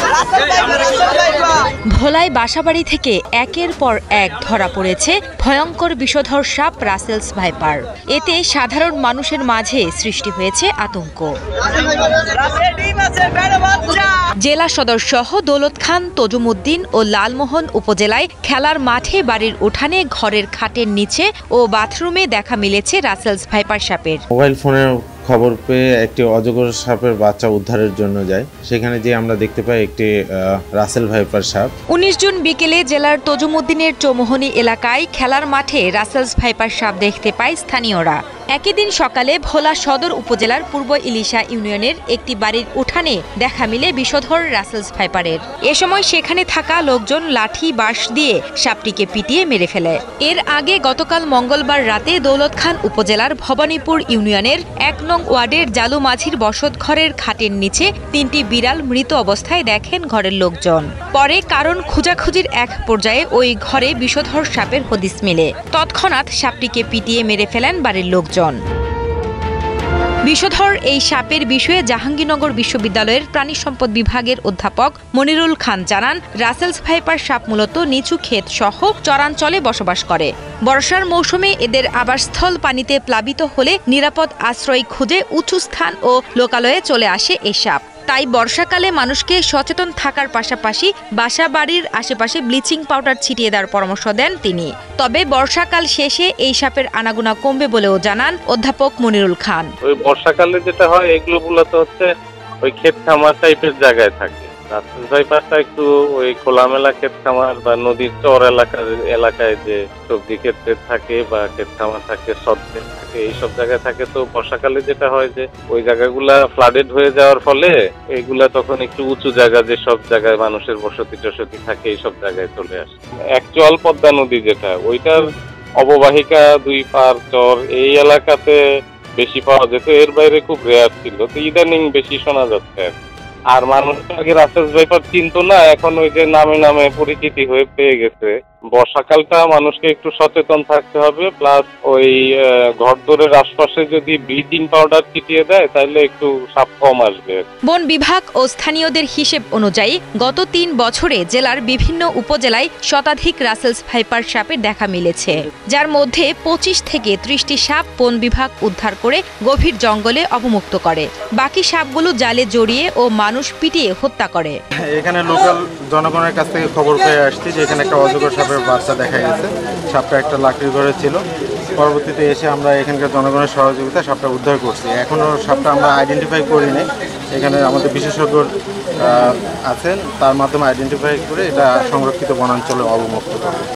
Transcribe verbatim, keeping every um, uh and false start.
ভোলায় বাসাবাড়ি থেকে একের পর এক ধরা পড়েছে ভয়ঙ্কর বিষধর সাপ রাসেলস ভাইপার। এতে সাধারণ মানুষের মাঝে সৃষ্টি হয়েছে আতঙ্ক। জেলা সদর সহ দৌলতখান, তজুমুদ্দিন ও লালমোহন উপজেলায় খেলার মাঠে, বাড়ির উঠানে, ঘরের খাটের নিচে ও বাথরুমে দেখা মিলেছে রাসেলস ভাইপার সাপের। মোবাইল ফোনের খবর পেয়ে একটি অজগর সাপের বাচ্চা উদ্ধারের জন্য যায়। সেখানে যে আমরা দেখতে পাই একটি রাসেল ভাইপার সাপ। উনিশ জুন বিকেলে জেলার তজুমুদ্দিনের চৌমোহনী এলাকায় খেলার মাঠে রাসেলস ভাইপার সাপ দেখতে পায় স্থানীয়রা। একই দিন সকালে ভোলা সদর উপজেলার পূর্ব ইলিশা ইউনিয়নের একটি বাড়ির উঠানে দেখা মিলে বিষধর রাসেলস ভাইপারের। এ সময় সেখানে থাকা লোকজন লাঠি, বাঁশ দিয়ে সাপটিকে পিটিয়ে মেরে ফেলে। এর আগে গতকাল মঙ্গলবার রাতে দৌলতখান উপজেলার ভবানীপুর ইউনিয়নের এক নং ওয়ার্ডের জালু মাঝির বসতঘরের খাটের নিচে তিনটি বিড়াল মৃত অবস্থায় দেখেন ঘরের লোকজন। পরে কারণ খোঁজাখুঁজির এক পর্যায়ে ওই ঘরে বিষধর সাপের হদিস মেলে। তৎক্ষণাৎ সাপটিকে পিটিয়ে মেরে ফেলেন বাড়ির লোকজন। বিষধর এই সাপের বিষয়ে জাহাঙ্গীরনগর বিশ্ববিদ্যালয়ের প্রাণী সম্পদ বিভাগের অধ্যাপক মনিরুল খান জানান, রাসেলস ভাইপার সাপ মূলত নিচু ক্ষেত সহ চরাঞ্চলে বসবাস করে। বর্ষার মৌসুমে এদের আবাসস্থল পানিতে প্লাবিত হলে নিরাপদ আশ্রয় খুঁজে উঁচু স্থান ও লোকালয়ে চলে আসে এই সাপ। তাই বর্ষাকালে মানুষকে সচেতন থাকার পাশাপাশি বাসা বাড়ির আশেপাশে ব্লিচিং পাউডার ছিটিয়ে দেওয়ার পরামর্শ দেন তিনি। তবে বর্ষাকাল শেষে এই সাপের আনাগোনা কমবে বলেও জানান অধ্যাপক মনিরুল খান। ওই বর্ষাকালে যেটা হয়, এগুলো মূলত হচ্ছে ওই ক্ষেত খামার টাইপের জায়গায় থাকে। রাসেলস ভাইপারটা একটু ওই খোলামেলা ক্ষেত খামার বা নদীর চর এলাকার এলাকায় যে সবজি ক্ষেত্রে থাকে বা ক্ষেত খামার থাকে, সদ্যে থাকে, এইসব জায়গায় থাকে। তো বর্ষাকালে যেটা হয় যে ওই জায়গাগুলা ফ্লাডেড হয়ে যাওয়ার ফলে এইগুলা তখন একটু উঁচু জায়গা, যে সব জায়গায় মানুষের বসতি টসতি থাকে, এইসব জায়গায় চলে আসে। অ্যাকচুয়াল পদ্মা নদী যেটা, ওইটার অববাহিকা দুই পার চর এই এলাকাতে বেশি পাওয়া যেত। এর বাইরে খুব রেয়ার ছিল। তো ইদানিং বেশি শোনা যাচ্ছে। আর মানুষ আগে রাসেলস ভাইপার চিনতো না, এখন ওই যে নামে নামে পরিচিতি হয়ে পেয়ে গেছে। বর্ষাকালটা মানুষকে একটু সচেতন থাকতে হবে, প্লাস ওই ঘরদোরের আশপাশে যদি ব্লিচিং পাউডার ছিটিয়ে দেয় তাহলে একটু সাপ কম আসবে। বন বিভাগ ও স্থানীয়দের হিসেব অনুযায়ী গত তিন বছরে জেলার বিভিন্ন উপজেলায় শতাধিক রাসেলস ভাইপার সাপের দেখা মিলেছে, যার মধ্যে পঁচিশ থেকে ত্রিশটি সাপ বন বিভাগ উদ্ধার করে গভীর জঙ্গলে অবমুক্ত করে। বাকি সাপগুলো জালে জড়িয়ে ও মানুষ পিটিয়ে হত্যা করে। এখানে লোকাল জনগণের কাছ থেকে খবর পেয়ে আসছি যে এখানে একটা অজগর সাপের বাচ্চা দেখা গেছে। সাপটা একটা লাকড়ির ঘরে ছিল। পরবর্তীতে এসে আমরা এখানকার জনগণের সহযোগিতা সাপটা উদ্ধার করছি। এখনও সাপটা আমরা আইডেন্টিফাই করিনি। এখানে আমাদের বিশেষজ্ঞ আছেন, তার মাধ্যমে আইডেন্টিফাই করে এটা সংরক্ষিত বনাঞ্চলে অবমুক্ত করব।